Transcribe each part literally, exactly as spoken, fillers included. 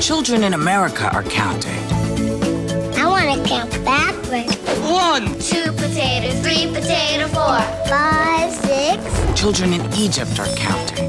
Children in America are counting. I want to count backwards. One. Two potatoes, three potato, four. Five, six. Children in Egypt are counting.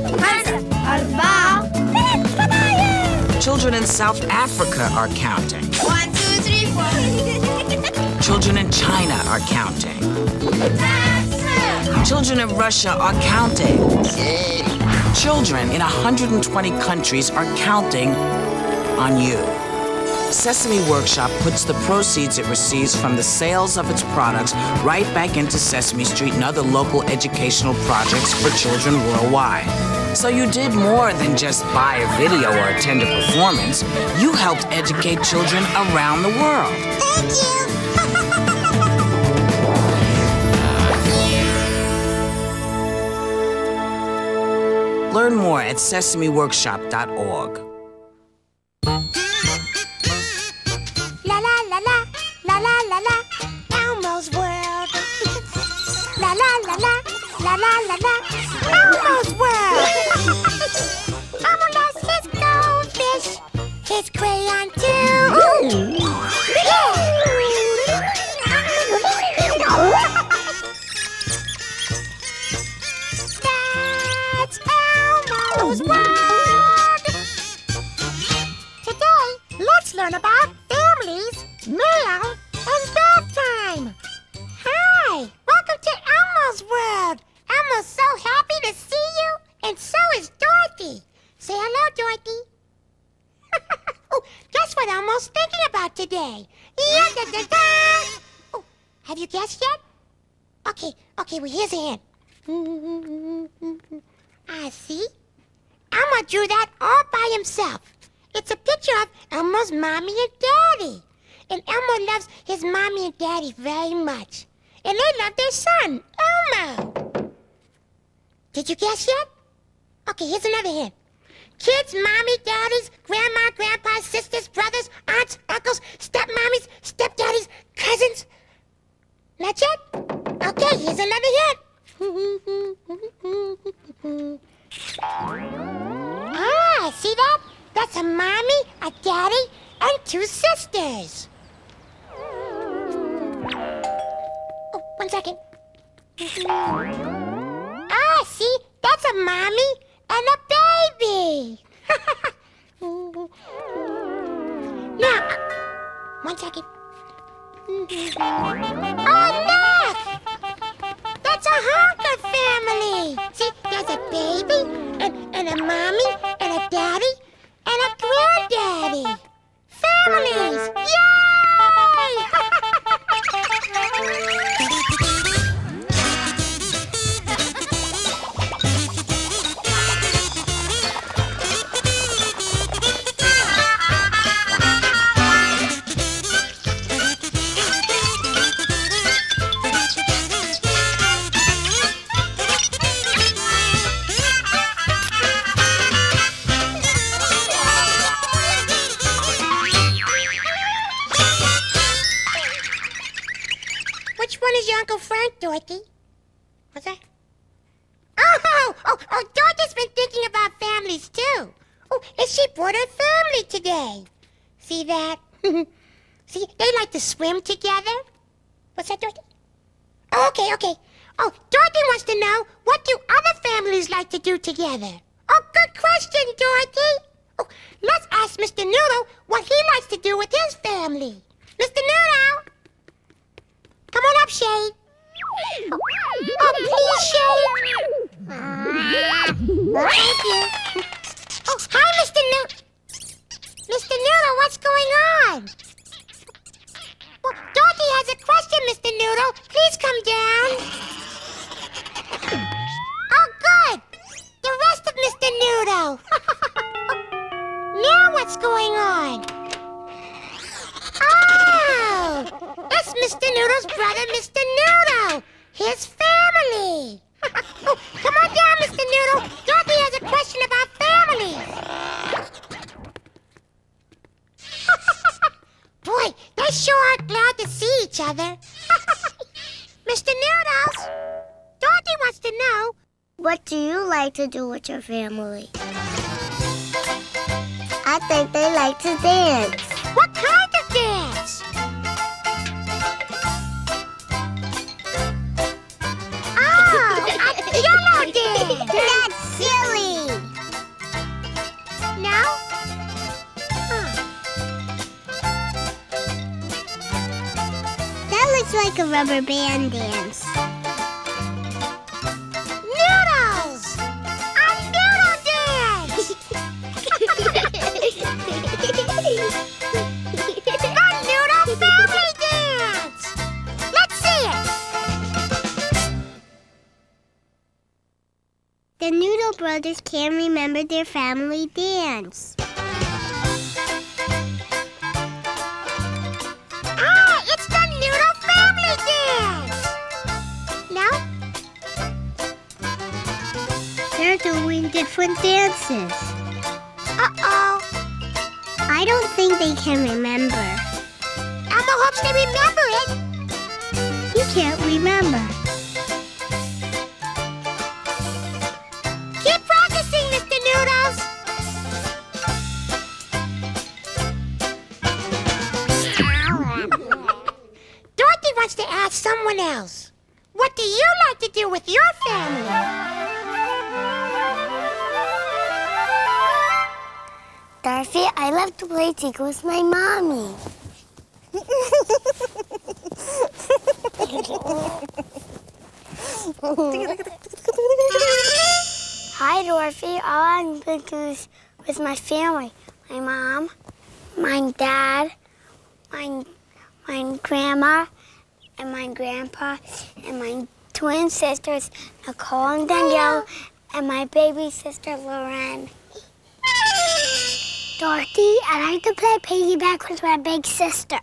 Children in South Africa are counting. One, two, three, four. Children in China are counting. Children in Russia are counting. Children in one hundred twenty countries are counting on you. Sesame Workshop puts the proceeds it receives from the sales of its products right back into Sesame Street and other local educational projects for children worldwide. So you did more than just buy a video or attend a performance. You helped educate children around the world. Thank you. Learn more at sesame workshop dot org. La la la la, la la la la, Elmo's world. La la la la, la la la la, Elmo's world. Elmo loves his goldfish, his crayon too. That's Elmo's world. Today, let's learn about families, mail, and bath time. Hi, welcome to Elmo's world. Elmo's so happy to see you, and so is Dorothy. Say hello, Dorothy. Oh, guess what Elmo's thinking about today? Yeah, da, da, da. Oh, have you guessed yet? Okay, okay, well, here's a hint. I see. Elmo drew that all by himself. It's a picture of Elmo's mommy and daddy. And Elmo loves his mommy and daddy very much. And they love their son, Elmo. Did you guess yet? Okay, here's another hint. Kids, mommy, daddies, grandma, grandpa, sisters, brothers, aunts, uncles, stepmommies, stepdaddies, cousins. Not yet? Okay, here's another hint. Ah, see that? That's a mommy, a daddy, and two sisters. Oh, one second. Ah, see? That's a mommy and a baby. Now, one second. Oh, look! That's a honker family. See, there's a baby, and, and a mommy, and a daddy, and a granddaddy. Families! Yay! Which one is your Uncle Frank, Dorothy? What's that? Oh, oh, oh, Dorothy's been thinking about families, too. Oh, and she brought her family today. See that? See, they like to swim together. What's that, Dorothy? Oh, okay, okay. Oh, Dorothy wants to know, what do other families like to do together? Oh, good question, Dorothy. Oh, let's ask Mister Noodle what he likes to do with his family. Mister Noodle! Come on up, Shade. Oh, oh please, Shade. Thank you. Oh, hi, Mister Noodle. Mister Noodle, what's going on? Well, Dorothy has a question, Mister Noodle. Please come down. Oh, good. The rest of Mister Noodle. Now what's going on? Oh, that's Mister Noodle's brother, Mister Noodle. His family. Oh, come on down, Mister Noodle. Dorothy has a question about families. Boy, they sure are glad to see each other. Mister Noodles, Dorothy wants to know, what do you like to do with your family? I I think they like to dance. What kind of dance? Oh, a yellow dance. That's silly. No? Huh. That looks like a rubber band dance. Noodles! A noodle dance! The Noodle Family Dance! Let's see it! The Noodle Brothers can't remember their family dance. Ah, it's the Noodle Family Dance! No? They're doing different dances. Uh-oh. I don't think they can remember. Elmo hopes they remember it. You can't remember. Keep practicing, Mister Noodles. Dorothy wants to ask someone else. What do you like to do with your family? Dorothy, I love to play Tinker with my mommy. Hi, Dorothy. All I'm going to do is with my family. My mom, my dad, my, my grandma, and my grandpa, and my twin sisters, Nicole and Danielle, and my baby sister, Lauren. Dorothy, I like to play piggyback with my big sister.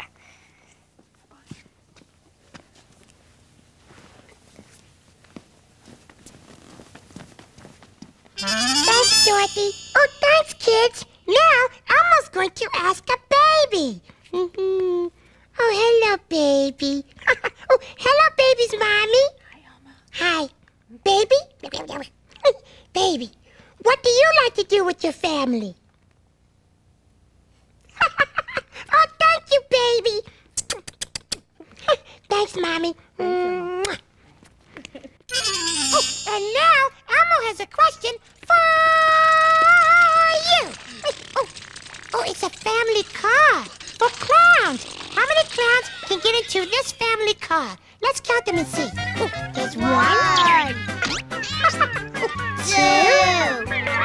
Thanks, Dorothy. Oh, thanks, kids. Now, Elmo's going to ask a baby. Oh, hello, baby. Oh, hello, baby's mommy. Hi, Elmo. Hi. Baby? Baby, what do you like to do with your family? Oh, thank you, baby. Thanks, Mommy. Mwah. Oh, and now Elmo has a question for you. Oh, oh, it's a family car for clowns. How many clowns can get into this family car? Let's count them and see. Oh, there's one, two,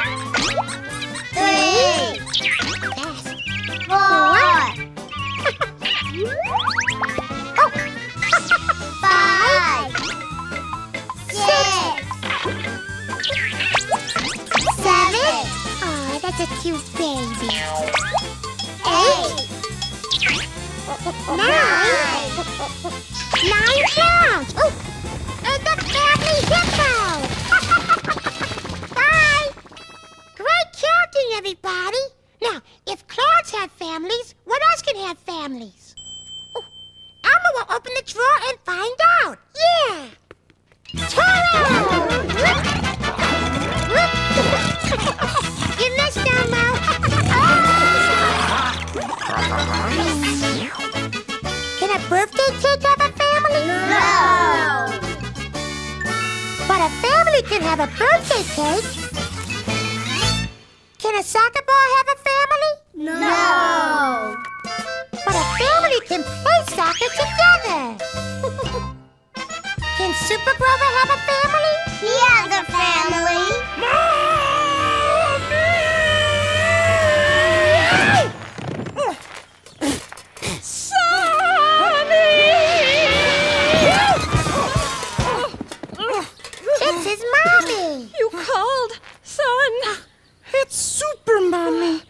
three, four, oh, five, six, seven. Oh, that's a cute baby. Eight, nine, nine clowns. Oh, and the family hippo. Bye. Great counting, everybody. Now, if clowns have families, what else can have families? Oh, Elmo will open the drawer and find out. Yeah. Ta-da! You missed, Elmo. Can a birthday cake have a family? No. But a family can have a birthday cake. Can a soccer ball have a family? No. But a family can play soccer together. Can Super Grover have a family? He has a family. It's his mommy. You called, son. It's Super Mommy.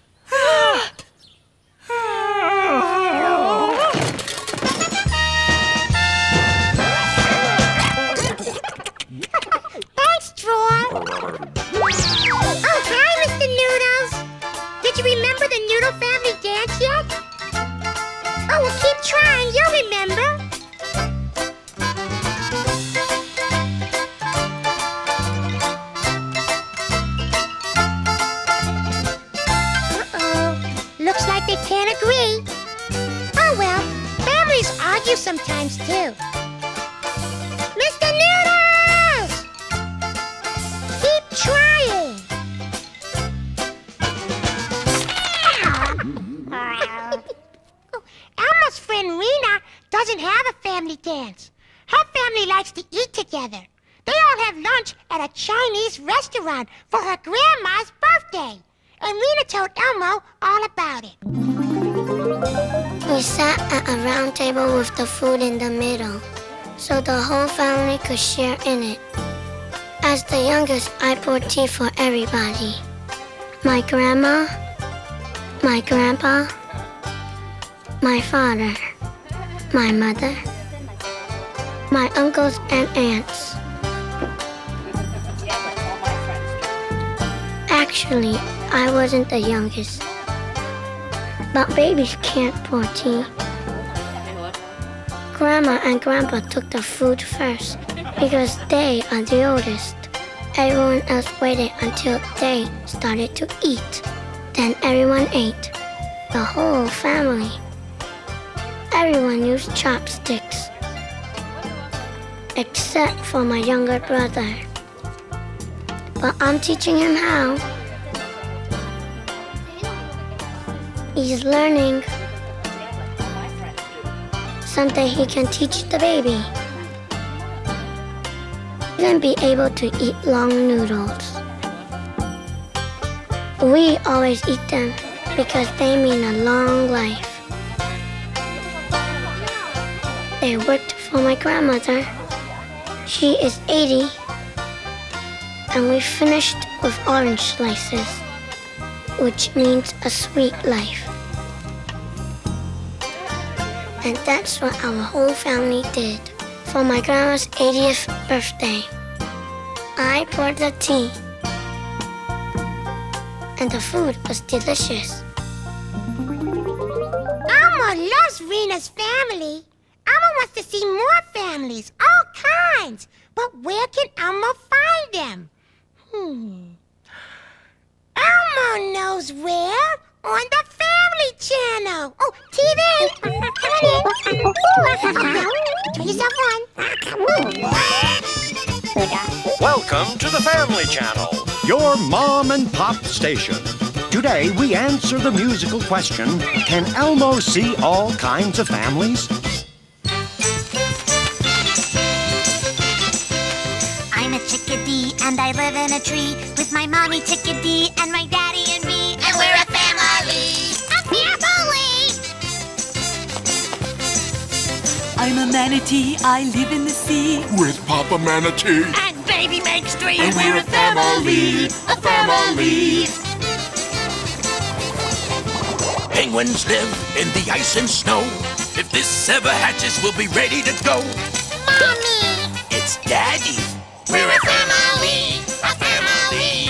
Thanks, Troy. Oh, hi, Mister Noodles. Did you remember the Noodle Family dance yet? Oh, well, keep trying. You'll remember. times, too. Mister Noodles! Keep trying. Elmo's friend Rena doesn't have a family dance. Her family likes to eat together. They all have lunch at a Chinese restaurant for her grandma's birthday. And Rena told Elmo all about it. We sat at a round table with the food in the middle, so the whole family could share in it. As the youngest, I poured tea for everybody. My grandma, my grandpa, my father, my mother, my uncles and aunts. Actually, I wasn't the youngest. But babies can't pour tea. Grandma and Grandpa took the food first because they are the oldest. Everyone else waited until they started to eat. Then everyone ate. The whole family. Everyone used chopsticks. Except for my younger brother. But I'm teaching him how. He's learning. Someday he can teach the baby. Then be able to eat long noodles. We always eat them because they mean a long life. They worked for my grandmother. She is eighty. And we finished with orange slices, which means a sweet life. And that's what our whole family did for my grandma's eightieth birthday. I poured the tea, and the food was delicious. Elmo loves Rena's family. Elmo wants to see more families, all kinds. But where can Elmo find them? Hmm. Elmo knows where. On the Family Channel. Oh, T V. Come on in. Turn yourself on. Welcome to the Family Channel, your mom and pop station. Today we answer the musical question, can Elmo see all kinds of families? I'm a chickadee and I live in a tree with my mommy chickadee and my daddy and me, and we're a family. A family! I'm a manatee, I live in the sea with Papa Manatee. and baby makes three, And we're a family, a family. Penguins live in the ice and snow. If this ever hatches, we'll be ready to go. Mommy! It's Daddy. We're a family, a family.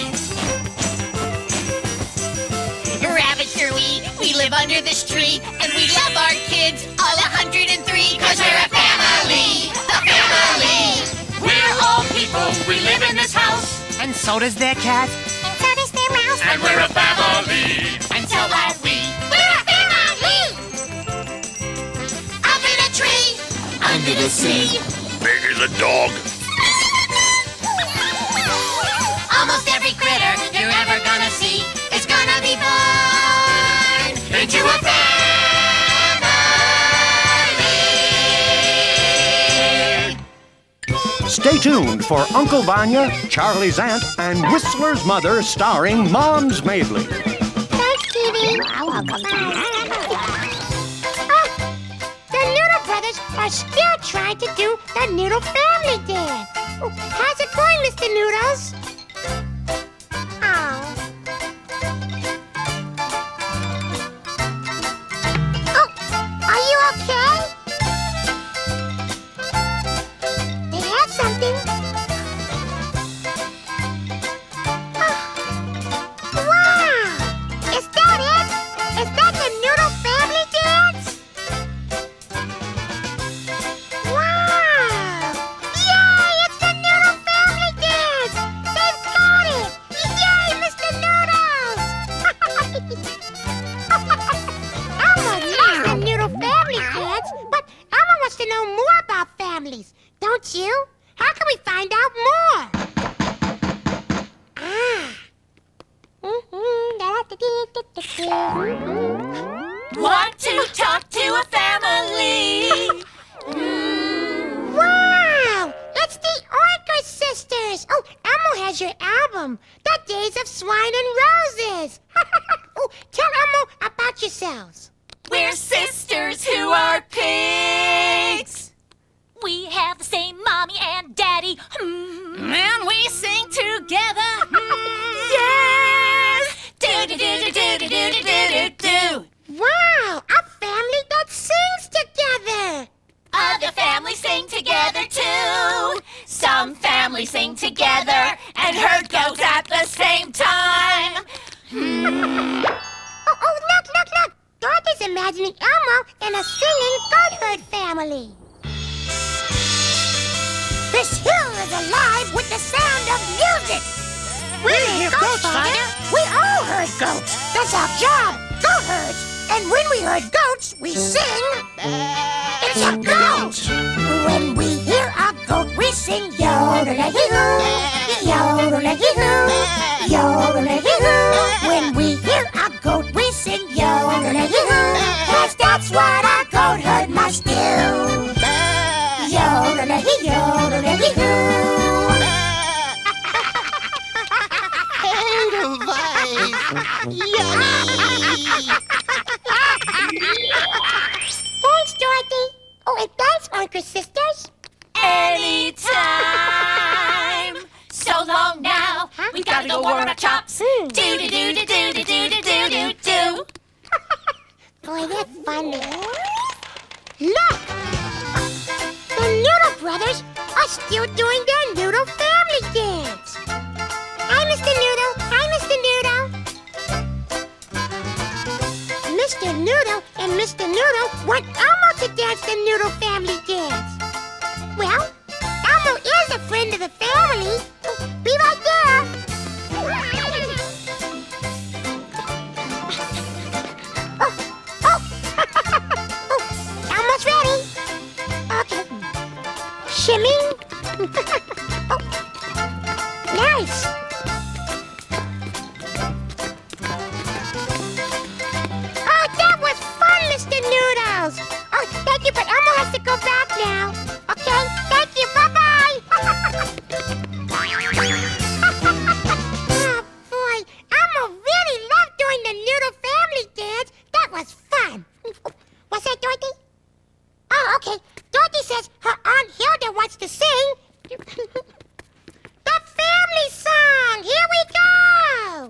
Rabbits are we, we live under this tree, and we love our kids, all one hundred and three, cause we're a family, a family. We're all people, we live in this house. and so does their cat. And so does their mouse. And we're a family. And so are we. We're a family! Up in a tree, under the sea. Big as a dog. Almost every critter you're ever gonna see is gonna be born into a family. Stay tuned for Uncle Vanya, Charlie's aunt, and Whistler's mother starring Mom's Maidley. Thanks, Kitty. You're welcome. Oh, the Noodle Brothers are still trying to do the Noodle Family Dance. Oh, how's it going, Mister Noodles? Oh. Oh, are you okay? They have something. Oh. Wow! Is that it? Is that the Noodle Family Dance? Wow! Yay! It's sisters. Oh, Elmo has your album, The Days of Swine and Roses. Oh, tell Elmo about yourselves. We're sisters who are pigs. We have the same mommy and daddy. Mm. And we sing together. Mm. Yes! Do do do do do do do do do do. Wow, a family that sings together. Other families sing together too. Some families sing together and herd goats at the same time. Hmm. Oh, oh, look, look, look. Dorothy's imagining Elmo in a singing goat herd family. This hill is alive with the sound of music. We hear goats, Father. We all herd goats. That's our job, goat herds. And when we herd goats, we sing. It's a goat. When we hear a goat, we sing yodel-a-hee-hoo, yodel-a-hee-hoo, yodel-a-hee-hoo. When we hear a goat, we sing yodel-a-hee-hoo, 'cause that's what a goat herd must do. Yodel-a-hee, yodel-a-hee-hoo. Thanks, Dorothy. Oh, and thanks, Uncle Sisters. Anytime. So long now. Huh? We gotta go warm our chops. Mm. Do do do do do do do do do do. Boy, they're funny. Look! The Noodle Brothers are still doing their Noodle family dance. Hi, Mister Noodle. Hi, Mister Noodle. Mister Noodle and Mister Noodle want Elmo to dance the Noodle family dance. Well, Elmo is a friend of the family. Be right there. Oh, oh. Oh, Elmo's ready. Okay. Shimmy. Oh. Nice. Oh, that was fun, Mister Noodles. Oh, thank you, but Elmo has to go back now. Okay, thank you. Bye-bye. Oh, boy. Elmo really loved doing the Noodle family dance. That was fun. What's that, Dorothy? Oh, okay. Dorothy says her Aunt Hilda wants to sing the family song. Here we go.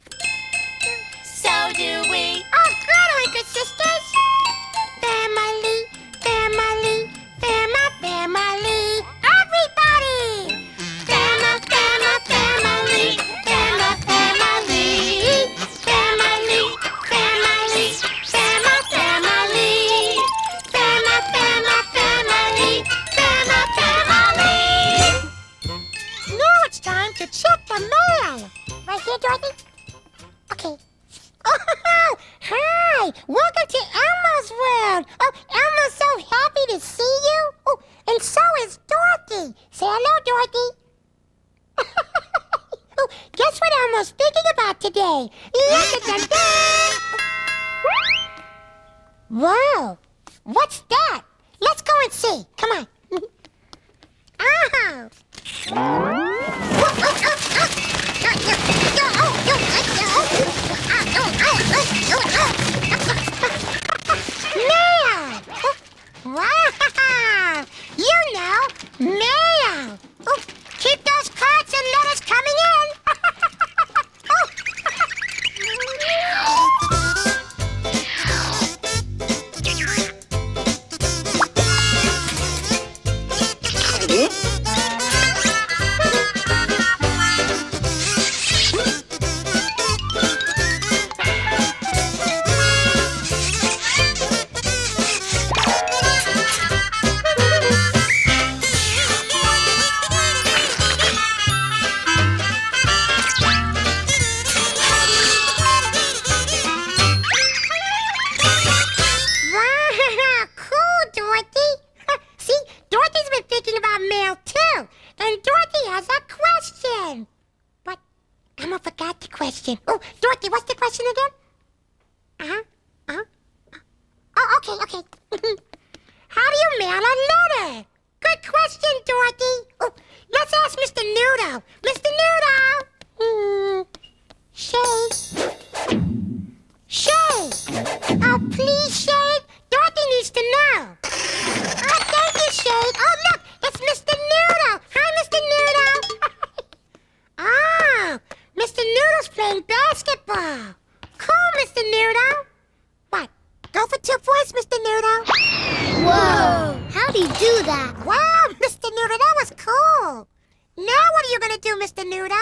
So do we. Oh, good, Uncle Sisters. Family, family, fama, family. Everybody. Fama, fama, family. Fama, family. Family, family, fama, family. Fama, fama, family. Fama, family. Now it's time to check the mail. Right here, Dorothy? Okay. Oh, hi! Welcome to Elmo's world! Oh, Elmo's so happy to see you! Oh, and so is Dorothy! Say hello, Dorothy! Oh, guess what Elmo's thinking about today? Whoa! What's that? Let's go and see. Come on. Oh! Mail! Wow! You know, mail! Oh, keep those cards and letters coming in! Question. Oh, Dorothy, what's the question again? Uh-huh. Uh-huh. Oh, okay, okay. How do you mail a letter? Good question, Dorothy. Oh, let's ask Mister Mister Noodle. Mister Noodle. Hmm. Shade. Shade. Oh, please, Shade. Dorothy needs to know. Oh, thank you, Shade. Oh, look, it's Mister Noodle. Hi, Mister Noodle. Oh, Mister Noodle's playing basketball. Cool, Mister Noodle. What? Go for two points, Mister Noodle. Whoa! How'd he do that? Wow, Mister Noodle, that was cool. Now what are you going to do, Mister Noodle?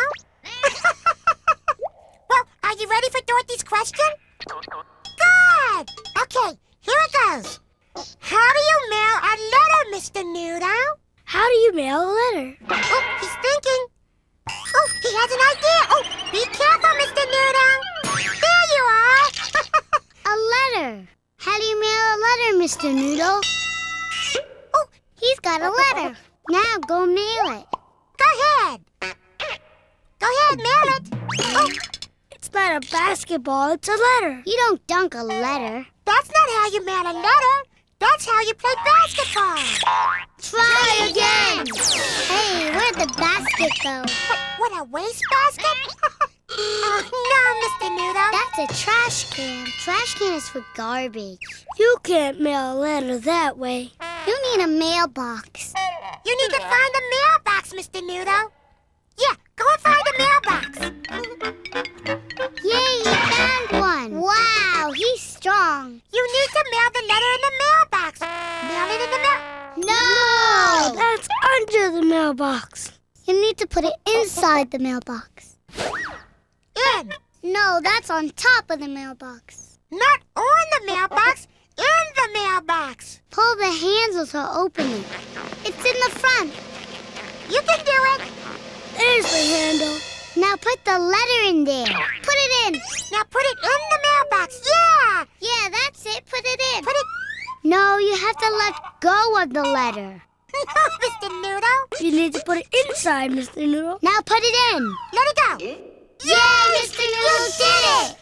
Well, are you ready for Dorothy's question? Good! Okay, here it goes. How do you mail a letter, Mister Noodle? How do you mail a letter? Oh, he's thinking. Oh, he has an idea. Oh, be careful, Mister Noodle. There you are. A letter. How do you mail a letter, Mister Noodle? Oh, he's got a letter. Now go mail it. Go ahead. Go ahead, mail it. Oh, It's not a basketball, it's a letter. You don't dunk a letter. that's not how you mail a letter. That's how you play basketball. Try again. Hey, where'd the basket go? What, what a waste basket? Oh, no, Mister Noodle. That's a trash can. Trash can is for garbage. You can't mail a letter that way. You need a mailbox. You need to find the mailbox, Mister Noodle. Yeah, go and find the mailbox. Yay, you found one. Wow, he's strong. You need to mail the letter in the mailbox. Mail it in the mail. No! That's under the mailbox. You need to put it inside the mailbox. In. No, that's on top of the mailbox. Not on the mailbox, in the mailbox. Pull the handle to open it. It's in the front. You can do it. There's the handle. Now put the letter in there. Put it in. Now put it in the mailbox. Yeah. Yeah, that's it. Put it in. Put it. No, you have to let go of the letter. No, Mister Noodle. You need to put it inside, Mister Noodle. Now put it in. Let it go. Yay, Mister Noodle did it!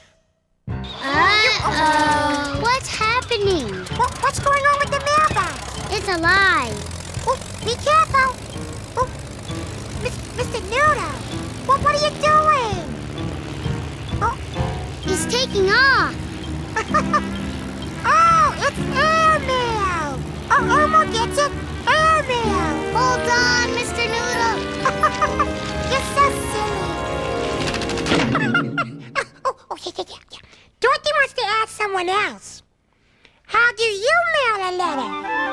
Uh-oh. What's happening? What, what's going on with the mailbox? It's alive. Oh, be careful. Oh, Mister Noodle. What, what are you doing? Oh. He's taking off. Oh, it's airmail. Oh, Elmo gets it. Airmail. Hold on, Mister Noodle. You're so silly. oh, oh, yeah, yeah, yeah. Dorothy wants to ask someone else. How do you mail a letter?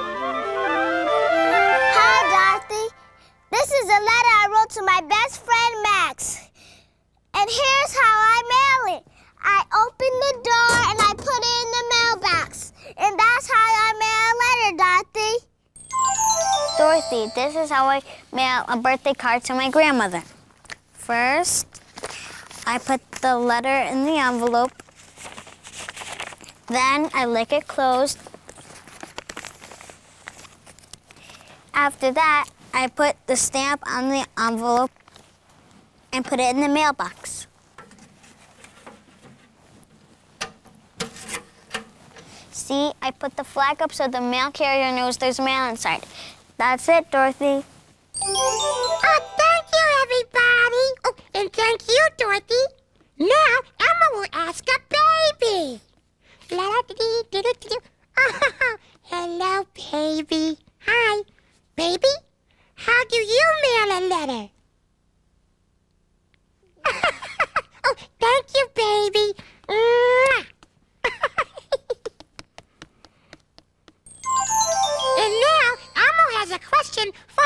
Hi, Dorothy. This is a letter I wrote to my best friend, Max. And here's how I mail it. I open the door and I put it in the mailbox. And that's how I mail a letter, Dorothy. Dorothy, this is how I mail a birthday card to my grandmother. First, I put the letter in the envelope. Then I lick it closed. After that, I put the stamp on the envelope and put it in the mailbox. See, I put the flag up so the mail carrier knows there's mail inside. That's it, Dorothy. Oh, thank you, everybody. Oh, and thank you, Dorothy. Now, Elmo will ask a baby. La-da-dee-dee-doo-doo-doo. Oh, hello, baby. Hi. Baby, how do you mail a letter? Oh, thank you, baby. Mwah. And now, Elmo has a question for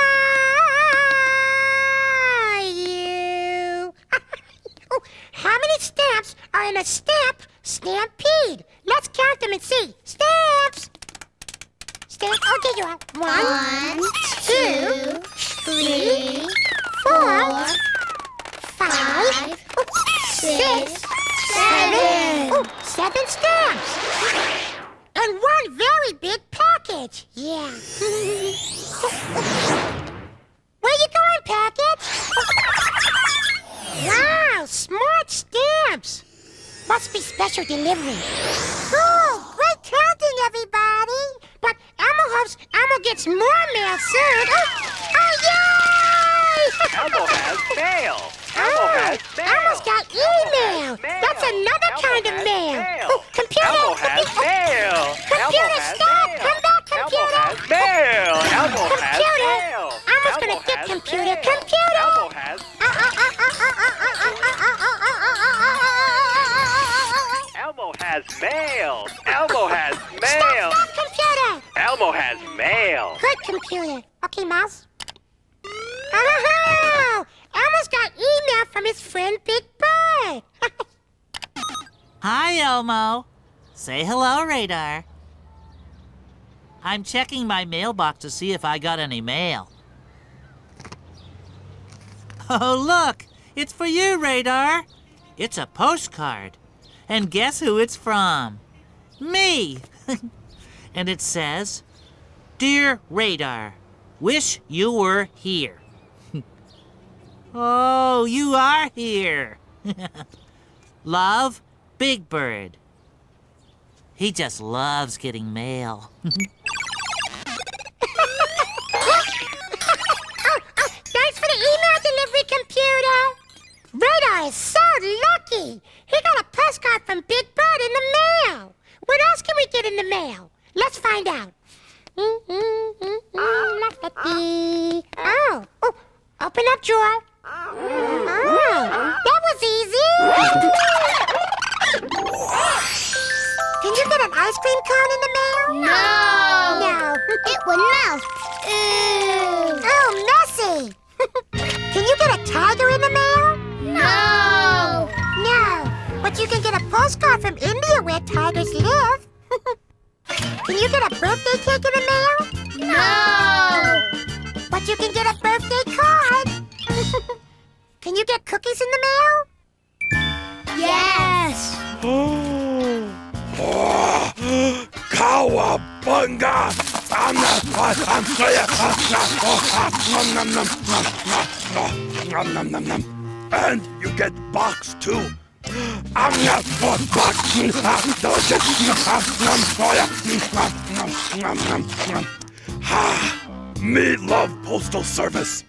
you. Oh, how many stamps are in a stamp stampede? Let's count them and see. Stamps. Stamps. Oh, there you are. One, One, two, three, four, five, oh, six, seven. Oh, seven stamps. And one very big package. Yeah. Where you going, package? Wow, smart stamps. Must be special delivery. Cool, great counting, everybody. But Elmo hopes Elmo gets more mail soon. Oh, oh yay! Elmo has mail. Elmo Oh, has mail. Elmo's got email. mail. That's another Elmo kind of has mail. mail. Oh, computer. Elmo has mail. Computer, Elmo has stop. mail. Come back, computer. Elmo has mail. Elmo has Computer. mail. Elmo's Elmo gonna get has computer. mail. Computer. Elmo has. Elmo has mail. Elmo has mail. Stop, computer. Elmo has mail. Good computer. Okay, Mouse. Oh, Elmo's got email from his friend Big Bird. Hi, Elmo. Say hello, Radar. I'm checking my mailbox to see if I got any mail. Oh, look! It's for you, Radar. It's a postcard. And guess who it's from? Me! And it says, Dear Radar, wish you were here. Oh, you are here. Love, Big Bird. He just loves getting mail. oh, oh, thanks for the email delivery, computer. Radar is so lucky. He got a postcard from Big Bird in the mail. What else can we get in the mail? Let's find out. Oh, oh, open up drawer. Oh, that was easy. Can you get an ice cream cone in the mail? No. No. It would melt. Ew. Oh, messy. Can you get a tiger in the mail? No. No. But you can get a postcard from India where tigers live. Can you get a birthday cake in the mail? No. But you can get a birthday card. Can you get cookies in the mail? Yes. Cowabunga! And you get box too. Me love postal service.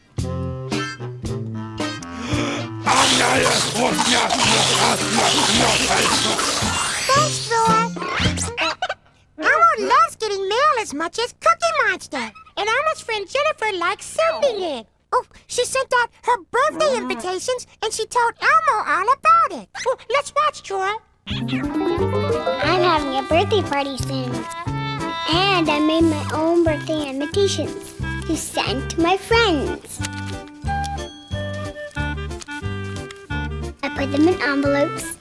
Thanks, George. Elmo loves getting mail as much as Cookie Monster. And Elmo's friend Jennifer likes sending it. Oh, she sent out her birthday invitations and she told Elmo all about it. Oh, let's watch, Joy. I'm having a birthday party soon. And I made my own birthday invitations to send to my friends. I put them in envelopes.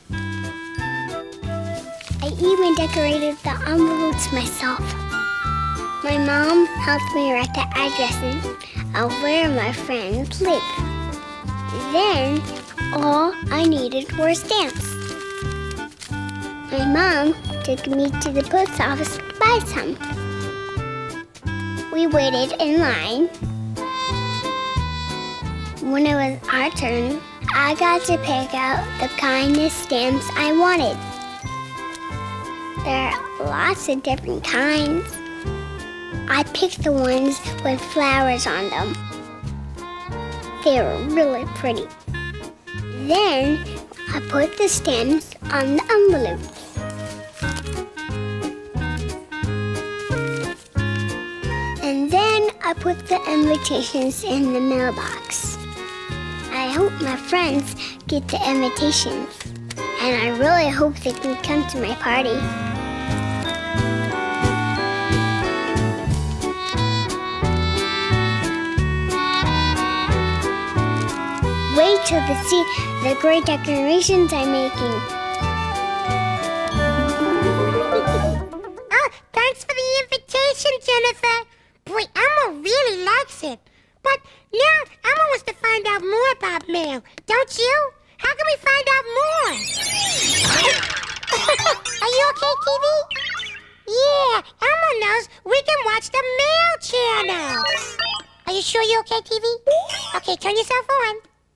I even decorated the envelopes myself. My mom helped me write the addresses of where my friends live. Then, all I needed were stamps. My mom took me to the post office to buy some. We waited in line. When it was our turn, I got to pick out the kind of stamps I wanted. There are lots of different kinds. I picked the ones with flowers on them. They were really pretty. Then I put the stamps on the envelopes. And then I put the invitations in the mailbox. I hope my friends get the invitations. And I really hope they can come to my party. Wait till they see the great decorations I'm making. Oh, thanks for the invitation, Jennifer. Boy, Elmo really likes it. But now Elmo wants to find out more about mail, don't you? How can we find out more? Are you okay, T V? Yeah, Elmo knows we can watch the mail channel. Are you sure you're okay, T V? Okay, turn yourself on.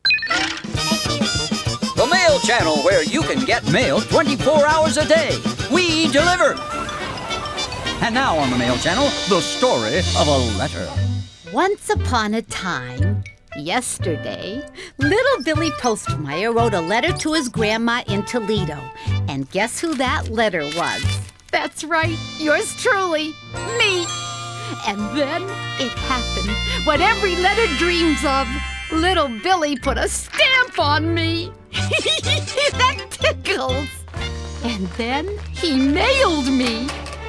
The Mail Channel, where you can get mail twenty-four hours a day. We deliver. And now on the Mail Channel, the story of a letter. Once upon a time, Yesterday, little Billy Postmeyer wrote a letter to his grandma in Toledo. And guess who that letter was? That's right, yours truly, me. And then it happened, what every letter dreams of. Little Billy put a stamp on me. That tickles. And then he mailed me.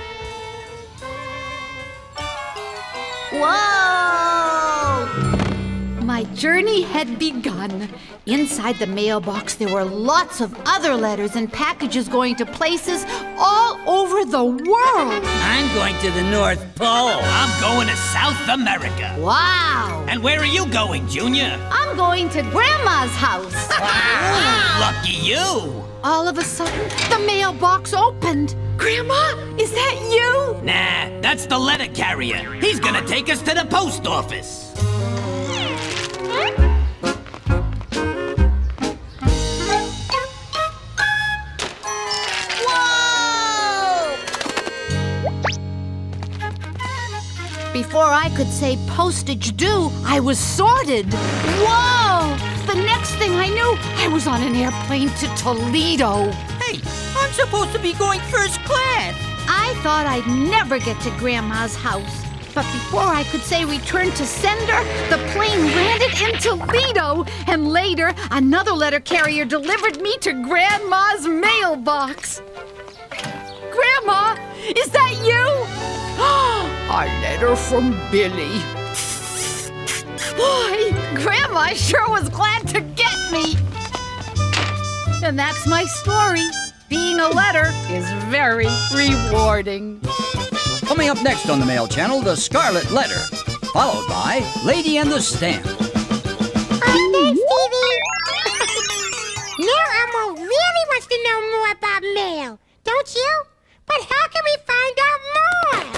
Whoa! My journey had begun. Inside the mailbox, there were lots of other letters and packages going to places all over the world. I'm going to the North Pole. I'm going to South America. Wow! And where are you going, Junior? I'm going to Grandma's house. Wow! Lucky you! All of a sudden, the mailbox opened. Grandma, is that you? Nah, that's the letter carrier. He's gonna take us to the post office. Before I could say postage due, I was sorted. Whoa! The next thing I knew, I was on an airplane to Toledo. Hey, I'm supposed to be going first class. I thought I'd never get to Grandma's house. But before I could say return to sender, the plane landed in Toledo. And later, another letter carrier delivered me to Grandma's mailbox. Grandma, is that you? A letter from Billy. Boy, Grandma sure was glad to get me. And that's my story. Being a letter is very rewarding. Coming up next on the Mail Channel, the Scarlet Letter, followed by Lady and the Stamp. Oh, thanks, Stevie. Now Elmo really wants to know more about mail, don't you? But how can we find out more?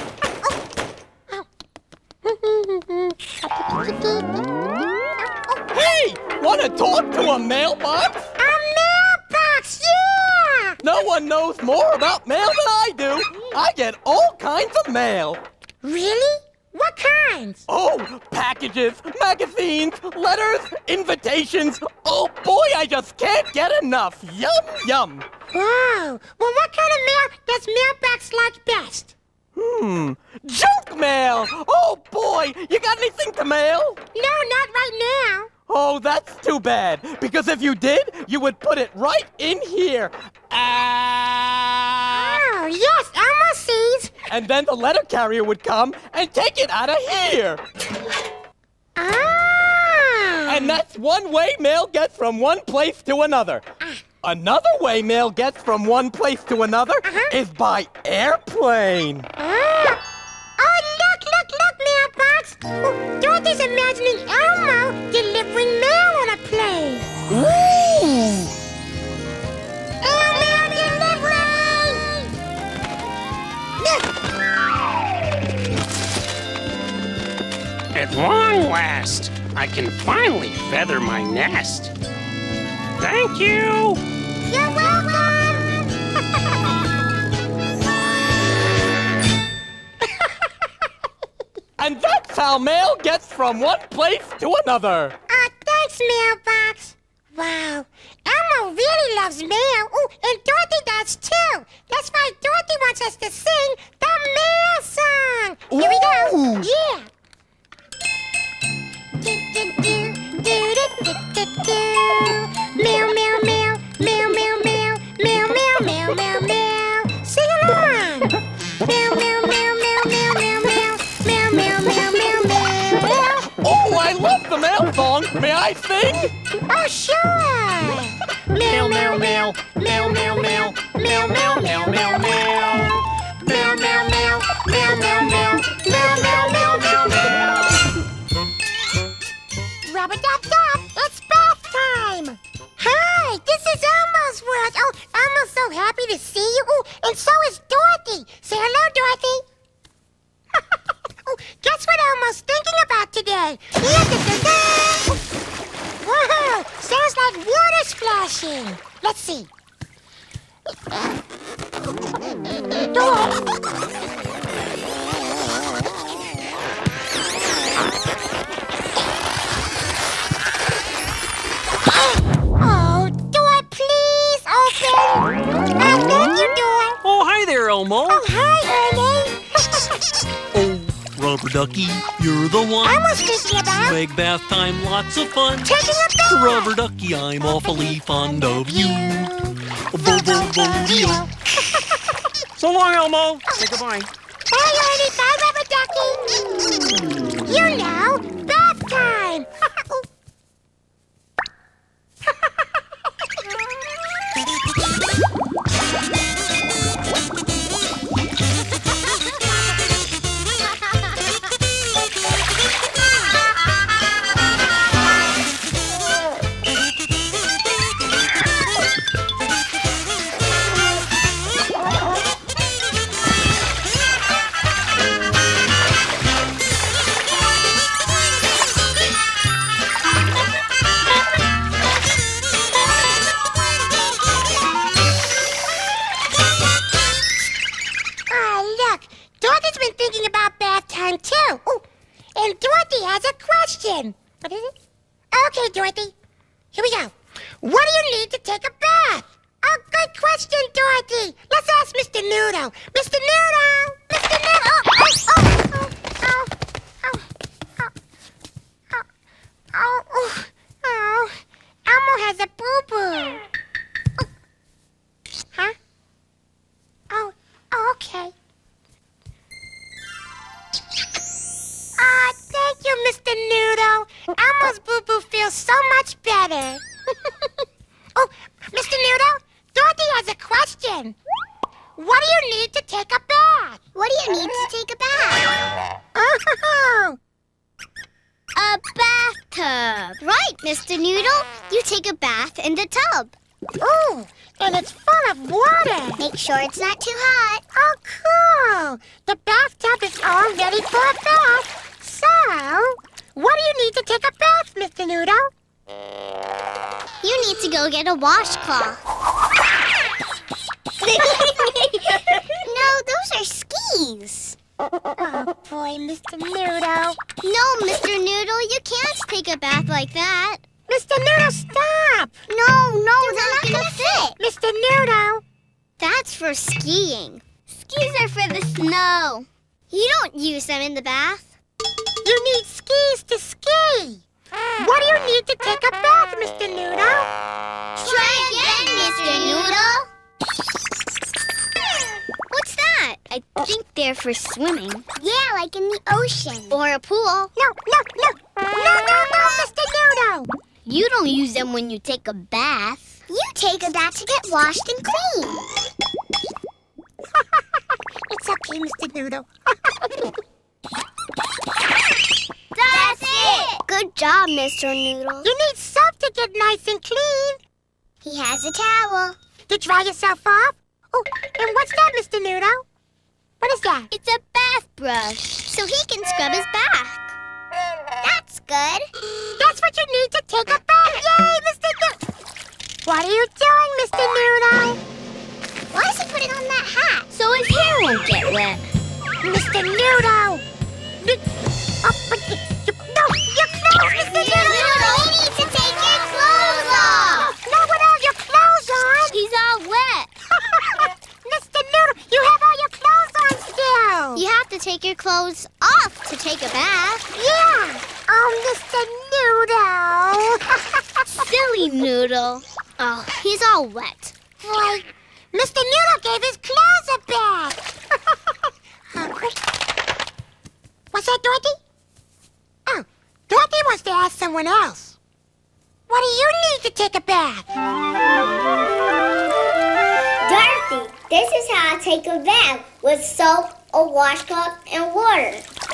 Hey! Wanna talk to a mailbox? A mailbox, yeah! No one knows more about mail than I do. I get all kinds of mail. Really? What kinds? Oh, packages, magazines, letters, invitations. Oh boy, I just can't get enough. Yum, yum. Wow. Well, what kind of mail does mailbox like best? Hmm, junk mail! Oh boy, you got anything to mail? No, not right now. Oh, that's too bad, because if you did, you would put it right in here. Ah! Oh, yes, Elmo sees. And then the letter carrier would come and take it out of here. Ah! And that's one way mail gets from one place to another. Ah. Another way mail gets from one place to another uh-huh. is by airplane. Ah. Oh, look, look, look, mailbox. Oh, Dorothy's imagining Elmo delivering mail on a plane. Ooh! Mail delivery! At long last, I can finally feather my nest. Thank you! You're welcome! And that's how mail gets from one place to another. Uh, thanks, mailbox. Wow, Elmo really loves mail. Oh, and Dorothy does too. That's why Dorothy wants us to sing the mail song. Here we go. Yeah. Mail, mail, mail, mail, mail, mail, mail, mail, mail, mail, mail. Sing along. Mail, mail, mail, mail, mail, mail, mail, mail, mail, mail, mail, mail. Oh, I love the mail song. May I sing? Oh, sure. Mail, mail, mail, mail, mail, mail, mail, mail, mail, mail, mail. Mail, mail, mail, mail, mail, mail, mail, mail, mail, mail, mail. Rub-a-dub-dub, it's bath time. Hi, this is Elmo's world. Oh, Elmo's so happy to see you. Oh, and so is Dorothy. Say hello, Dorothy. Oh, guess what Elmo's thinking about today? Whoa, sounds like water splashing. Let's see. Oh, door, please open. Oh, thank you, door. Oh, hi there, Elmo. Oh, hi, Ernie. Oh, Rubber Ducky, you're the one. I was thinking about Big bath time, lots of fun. taking a bath. Rubber Ducky, I'm awfully fond of you. Bo bo bo dee So long, Elmo. Say goodbye. Bye, Ernie. Bye, Rubber Ducky. You know, bath time. Too. Ooh, and Dorothy has a question. What is it? Okay, Dorothy. Here we go. What do you need to take a bath? Oh, good question, Dorothy. Let's ask Mister Noodle. Mister Noodle! Mister Noodle! Oh, oh, oh, oh, oh, oh, oh, oh, oh, oh. Elmo has a boo-boo. Oh. Huh? Oh, oh, okay. Ah, thank you, Mister Noodle. Elmo's boo-boo feels so much better. Oh, Mister Noodle, Dorothy has a question. What do you need to take a bath? What do you need to take a bath? Oh, a bathtub. Right, Mister Noodle. You take a bath in the tub. Oh, and it's full of water. Make sure it's not too hot. Oh, cool. The bathtub is all ready for a bath. So, what do you need to take a bath, Mister Noodle? You need to go get a washcloth. No, those are skis. Oh, boy, Mister Noodle. No, Mister Noodle, you can't take a bath like that. Mister Noodle, stop! No, no, they're, they're not, not gonna fit. Mister Noodle! That's for skiing. Skis are for the snow. You don't use them in the bath. You need skis to ski. What do you need to take a bath, Mister Noodle? Try again, Mister Noodle. What's that? I think they're for swimming. Yeah, like in the ocean. Or a pool. No, no, no. No, no, no, Mister Noodle. You don't use them when you take a bath. You take a bath to get washed and clean. It's okay, Mister Noodle. That's it! Good job, Mister Noodle. You need soap to get nice and clean. He has a towel. To dry yourself off? Oh, and what's that, Mister Noodle? What is that? It's a bath brush, so he can scrub his back. That's good. That's what you need to take a bath. Yay, Mister Noodle! What are you doing, Mister Noodle? Why is he putting on that hat? So his hair won't get wet. Mister Noodle! Oh, but you, you, no, your clothes, Mister Noodle! Noodle, you need to take your clothes off! Not with all your clothes on! He's all wet. Mister Noodle, you have all your clothes on still! You have to take your clothes off to take a bath. Yeah! Oh, Mister Noodle! Silly Noodle. Oh, he's all wet. Boy, Mister Noodle gave his clothes a bath! What's that, Dorothy? Oh, Dorothy wants to ask someone else. What do you need to take a bath? Dorothy, this is how I take a bath with soap, a washcloth, and water.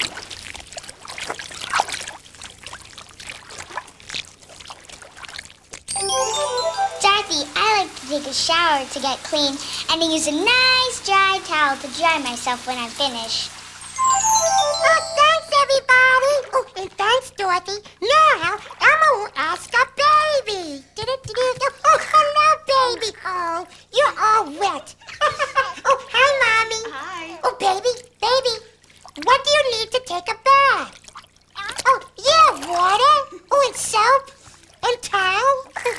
Dorothy, I like to take a shower to get clean and to use a nice dry towel to dry myself when I'm finished. Oh, thanks, everybody. Oh, and thanks, Dorothy. Now, Elmo will ask a baby. Oh, hello, baby. Oh, you're all wet. Oh, hi, Mommy. Hi. Oh, baby, baby, what do you need to take a bath? Oh, yeah, water. Oh, and soap and towel.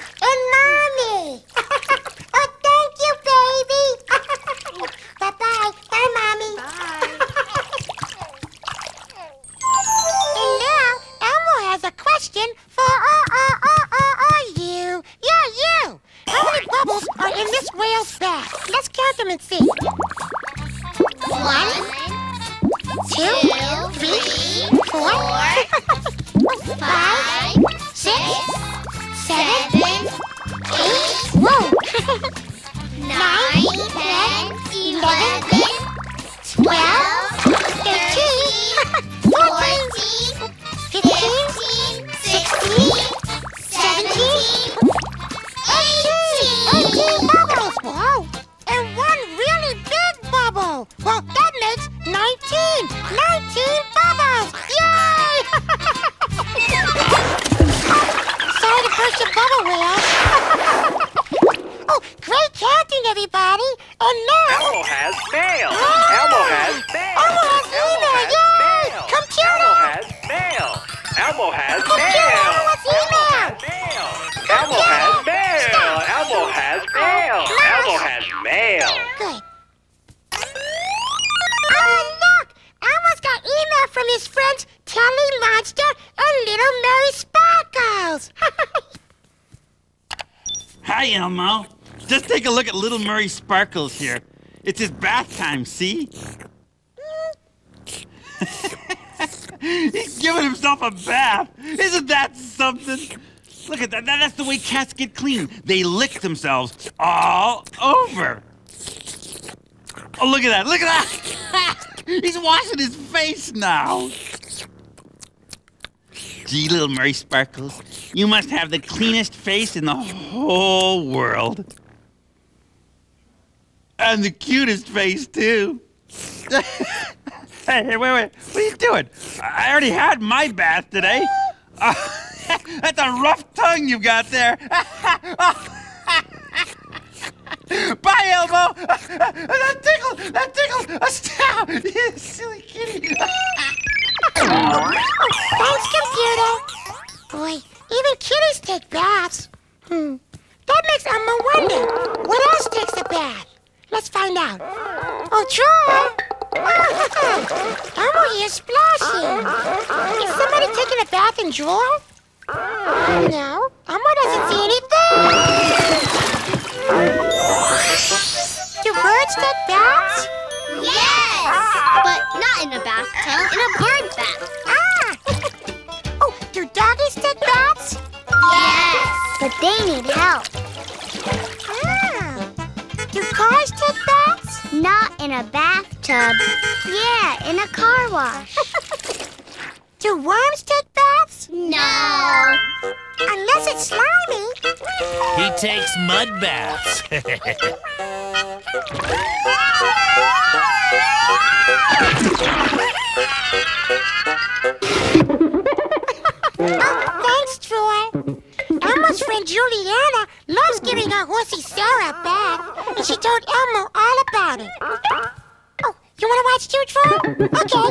and see. One, two, three, four, five, six, seven, eight, whoa, nine, ten, eleven, twelve, thirteen, fourteen, fifteen, sixteen, seventeen, eighteen, eighteen bubbles. Whoa, and one really big bubble. Well, that makes nineteen, nineteen bubbles. Yay! Sorry to burst your bubble wheel. Oh, great counting, everybody. And now... Elmo has mail. Oh! Elmo has mail. Elmo has email. Yay! Mail. Computer. Elmo has mail. Elmo has Computer, mail. Elmo has email. Elmo has mail. Elmo has mail. Elmo has mail. Good. Oh, look! Elmo's got email from his friends Telly Monster and Little Mary Sparkles. Hi, Elmo. Just take a look at little Murray Sparkles here. It's his bath time, see? He's giving himself a bath. Isn't that something? Look at that. That's the way cats get clean. They lick themselves all over. Oh, look at that. Look at that. He's washing his face now. Gee, little Murray Sparkles, you must have the cleanest face in the whole world. And the cutest face, too. Hey, hey, wait, wait. What are you doing? I already had my bath today. Uh, that's a rough tongue you got there. Bye, Elmo. That tickled. That tickled. A stab. You silly kitty. Thanks, computer. Boy, even kitties take baths. Hmm. That makes Elmo wonder, what else takes a bath? Let's find out. Oh, Troy! Elmo here's splashing. Is somebody taking a bath in drawer? No, Elmo doesn't see anything. Do birds take baths? Yes! But not in a bathtub, in a bird bath. Ah! Oh, do doggies take baths? Yes! But they need help. Ah! Do cars take baths? Not in a bathtub. Yeah, in a car wash. Do worms take baths? No. Unless it's slimy. He takes mud baths. Oh, thanks, Troy. Elmo's friend Juliana loves giving her horsey Sarah a bath, and she told Elmo all about it. Oh, you want to watch too, Troy?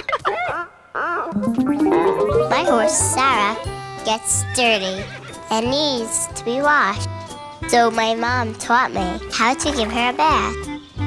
Okay. My horse, Sarah, gets dirty and needs to be washed. So my mom taught me how to give her a bath.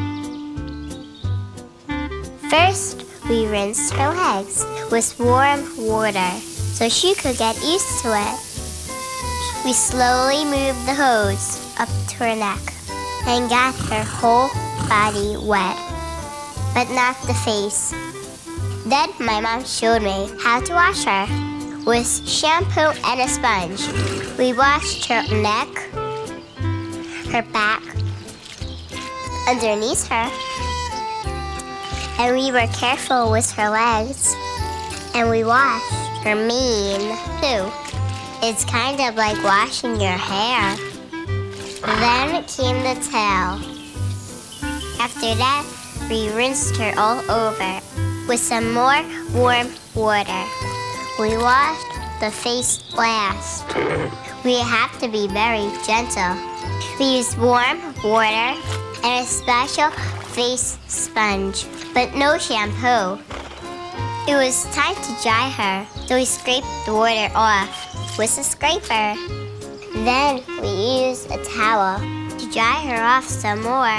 First, we rinsed her legs with warm water so she could get used to it. We slowly moved the hose up to her neck and got her whole body wet, but not the face. Then my mom showed me how to wash her with shampoo and a sponge. We washed her neck, her back, underneath her, and we were careful with her legs, and we washed her mane too. It's kind of like washing your hair. Then came the tail. After that, we rinsed her all over with some more warm water. We washed the face last. We have to be very gentle. We used warm water and a special face sponge, but no shampoo. It was time to dry her, so we scraped the water off with a scraper. Then we used a towel to dry her off some more.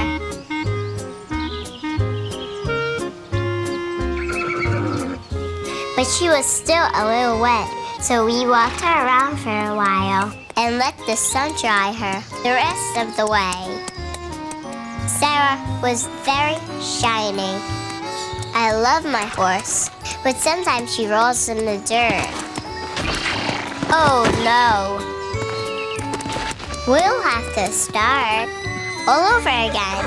But she was still a little wet, so we walked her around for a while and let the sun dry her the rest of the way. Sarah was very shiny. I love my horse, but sometimes she rolls in the dirt. Oh no. We'll have to start all over again.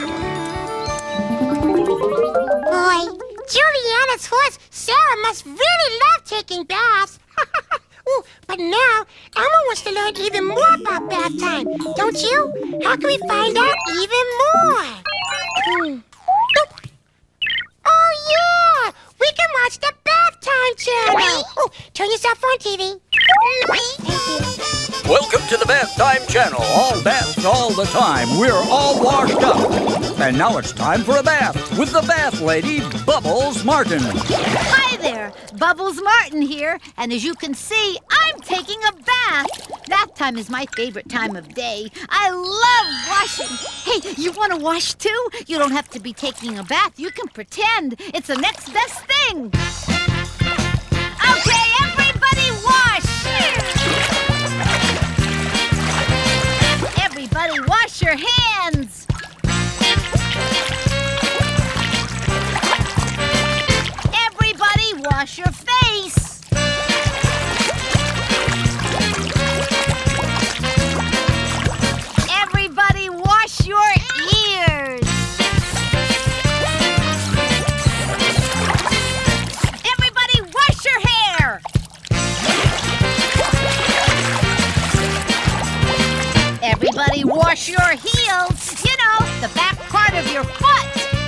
Boy, Juliana's horse, Sarah, must really love taking baths. Ooh, but now, Elmo wants to learn even more about bath time, don't you? How can we find out even more? Hmm. Oh, yeah! We can watch the Bath Time channel! Oh, turn yourself on, T V. Welcome to the Bath Time channel. All baths all the time. We're all washed up. And now it's time for a bath with the bath lady, Bubbles Martin. Hi there, Bubbles Martin here, and as you can see, I'm taking a bath. Bath time is my favorite time of day. I love washing. Hey, you want to wash too? You don't have to be taking a bath. You can pretend. It's the next best thing. Okay, everybody wash. Everybody wash your hands. Everybody wash your face. Everybody wash your ears. Everybody wash your hair. Everybody wash your heels. You know, the back part of your foot.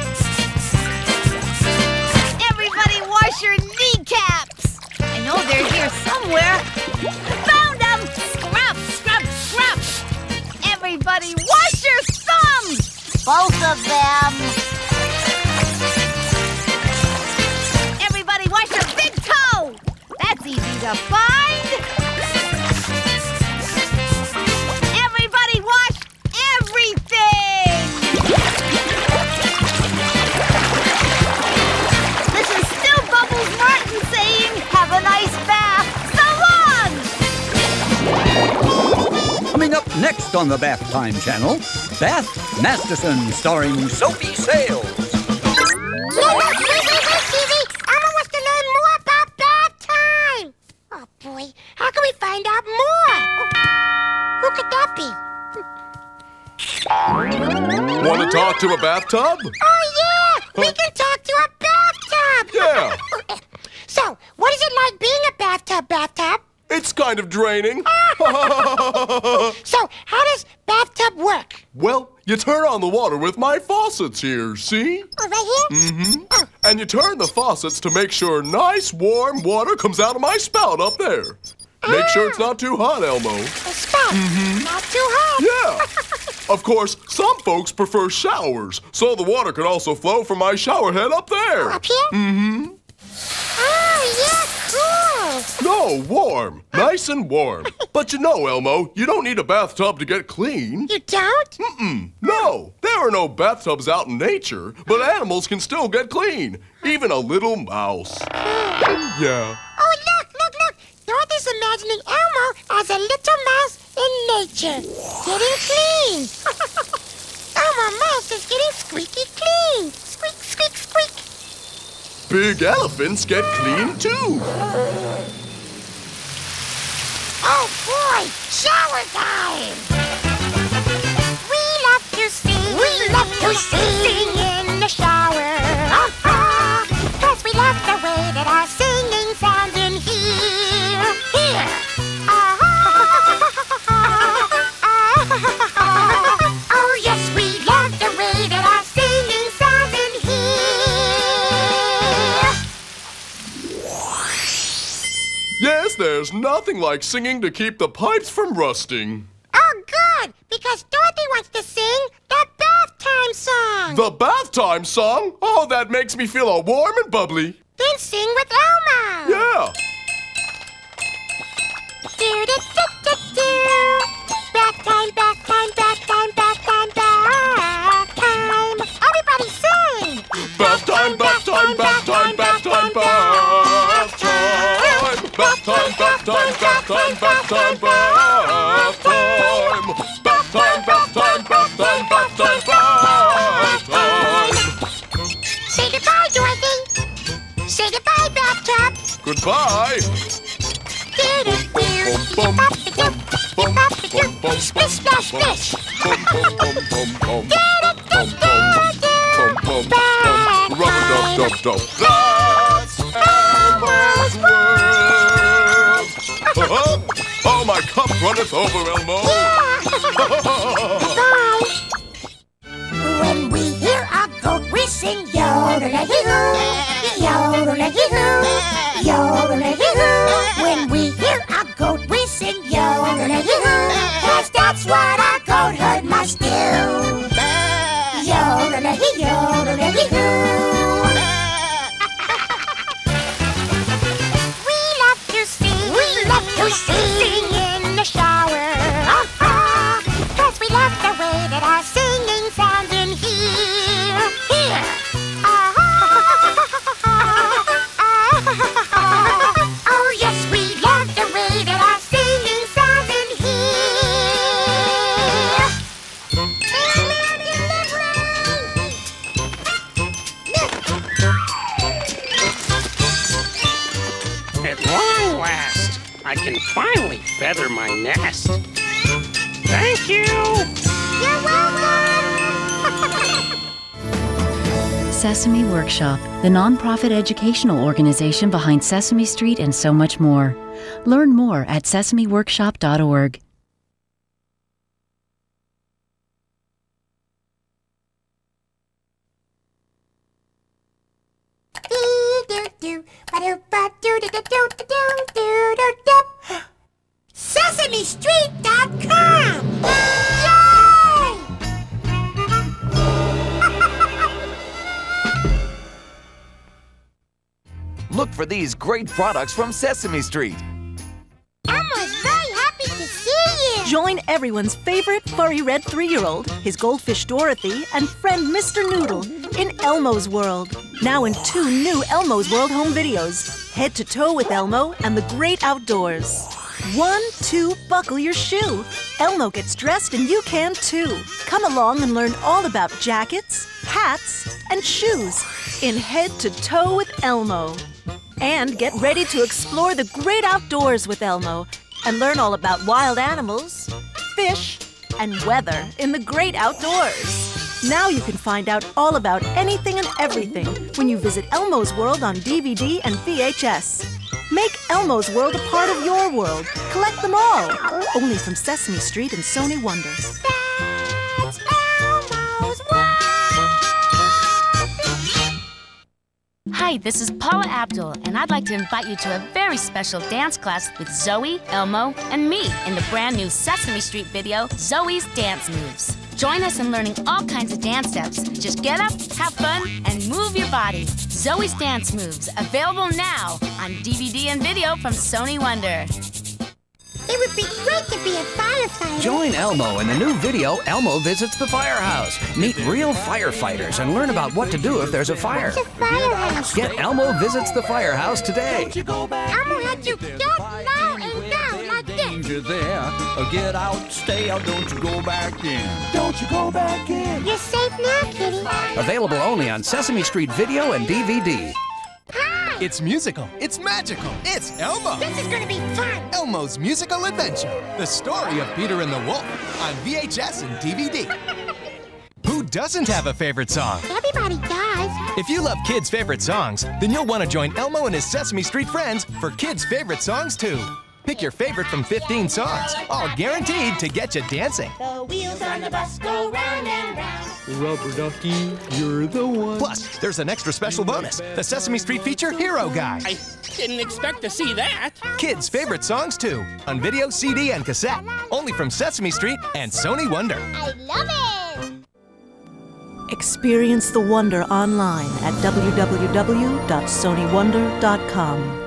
Everybody wash your kneecaps. I know they're here somewhere. Found them! Scrub, scrub, scrub. Everybody wash your thumbs. Both of them. Everybody wash your big toe. That's easy to find. Everybody wash everything. This is still Bubbles Martin saying, have a nice bath. So long! Coming up next on the Bath Time channel, Bath Masterson starring Sophie Sales. No, no, wait, wait, wait, T V! Elmo wants to learn more about bath time! Oh, boy, how can we find out more? Oh, who could that be? Want to talk to a bathtub? Oh, yeah! We can talk to a bathtub! Yeah! So, what is it like being a bathtub, bathtub? It's kind of draining. So, how does bathtub work? Well, you turn on the water with my faucets here, see? Oh, right here? Mm-hmm. Oh. And you turn the faucets to make sure nice, warm water comes out of my spout up there. Make ah. sure it's not too hot, Elmo. The spout? Mm-hmm. Not too hot? Yeah. Of course, some folks prefer showers, so the water can also flow from my shower head up there. Oh, up here? Mm-hmm. Oh, yeah, cool. No, warm. Nice and warm. But you know, Elmo, you don't need a bathtub to get clean. You don't? Mm-mm. No, there are no bathtubs out in nature, but animals can still get clean. Even a little mouse. Yeah. Oh, look, look, look. Dorothy's imagining Elmo as a little mouse in nature, getting clean. Elmo Mouse is getting squeaky clean. Squeak, squeak, squeak. Big elephants get clean, too. Oh, boy, shower time. We love to sing. We love to sing. Sing in the shower. Uh-huh. 'Cause we love the way that our singing sounds in here. Here. Oh, yes, we love the way that our singing sounds in here. Yes, there's nothing like singing to keep the pipes from rusting. Oh, good, because Dorothy wants to sing the bath time song. The bath time song? Oh, that makes me feel all warm and bubbly. Then sing with Elmo. Yeah. Do-do-do-do-do. Bath time, bath time, bath time, bath time, bath time. Everybody sing. Bath time, bath time, bath time, bath time, bath time. Bath time, bath time, bath time, bath time, bath time. Bath time, bath time, bath time, bath time, bath time. Bye. Splish, splash, splish. Rub-a-dub-dub-dub. That's Elmo's world. Oh, my cup runneth over, Elmo. Bye. When we hear a goat, we sing yodel-a-hee-hoo, yodel-a-hee-hoo, yodel-a-hee-hoo. When we hear a goat, we sing yodel-a-hee-hoo, 'cause that's what a goat herd must do. Yodel-a-hee, yodel-a-hee-hoo. We love to sing, we love to sing, sing in the shower. Uh-huh. 'Cause we love the way that our singing sounds in here. Here. Uh-huh. Oh, yes, we love the way that our singing sounds in At long last, I can finally feather my nest. Thank you! You're welcome! Sesame Workshop, the nonprofit educational organization behind Sesame Street and so much more. Learn more at sesame workshop dot org. Sesame Street dot com! Look for these great products from Sesame Street. Elmo's very happy to see you! Join everyone's favorite furry red three-year-old, his goldfish Dorothy, and friend Mister Noodle in Elmo's World. Now in two new Elmo's World home videos. Head to toe with Elmo and the great outdoors. One, two, buckle your shoe. Elmo gets dressed and you can too. Come along and learn all about jackets, hats, and shoes in Head to Toe with Elmo. And get ready to explore the great outdoors with Elmo and learn all about wild animals, fish, and weather in the great outdoors. Now you can find out all about anything and everything when you visit Elmo's World on D V D and V H S. Make Elmo's World a part of your world. Collect them all. Only from Sesame Street and Sony Wonder. That's Elmo's World! Hi, this is Paula Abdul, and I'd like to invite you to a very special dance class with Zoe, Elmo, and me in the brand new Sesame Street video, Zoe's Dance Moves. Join us in learning all kinds of dance steps. Just get up, have fun, and move your body. Zoe's Dance Moves, available now on D V D and video from Sony Wonder. It would be great to be a firefighter. Join Elmo in the new video, Elmo Visits the Firehouse. Meet real firefighters and learn about what to do if there's a fire. What's a firehouse? Get Elmo Visits the Firehouse today. Elmo had to get low and down like this. You're there. Get out, stay out, don't you go back in. Don't you go back in. You're safe now, kitty. Available only on Sesame Street Video and D V D. It's musical. It's magical. It's Elmo. This is gonna be fun. Elmo's Musical Adventure. The story of Peter and the Wolf on V H S and D V D. Who doesn't have a favorite song? Everybody does. If you love kids' favorite songs, then you'll want to join Elmo and his Sesame Street friends for kids' favorite songs too. Pick your favorite from fifteen songs, all guaranteed to get you dancing. The wheels on the bus go round and round. Rubber ducky, you're the one. Plus, there's an extra special bonus, the Sesame Street feature Hero Guide. I didn't expect to see that. Kids' favorite songs too, on video, C D, and cassette. Only from Sesame Street and Sony Wonder. I love it! Experience the wonder online at w w w dot sony wonder dot com.